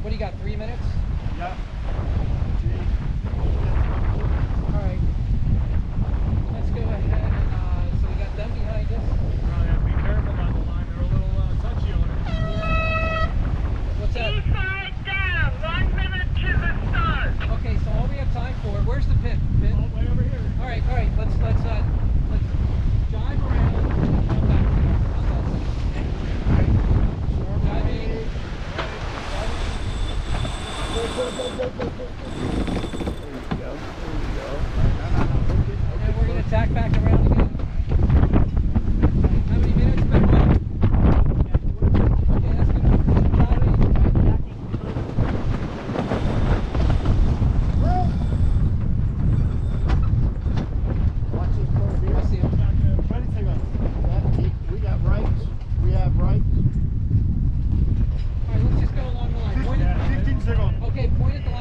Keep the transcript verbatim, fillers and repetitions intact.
What do you got, three minutes? Yeah. All right. Let's go ahead and, uh, so we got them behind us. Oh, yeah, be careful on the line. They're a little uh, touchy on it. Yeah. What's that? Eastside down, one minute to the start. Okay, so all we have time for, where's the pit? Pit? All the way over here. All right, all right, let's, let's, uh, let's jibe around and come back here. How's that sound? Jibing. Go, go, go, go, go, go. There you go. There you go. And then we're going to tack back around again. How many minutes, Ben? Okay, that's good. Charlie. Watch this curve here. I see him. We got rights. We have rights. All right, let's just go along the line. Point at, fifteen seconds. okay, point at the line.